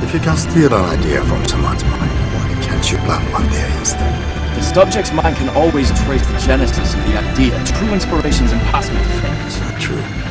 If you can steal an idea from someone's mind, why can't you plant one there instead? The subject's mind can always trace the genesis of the idea. True inspiration's impossible to fake. True.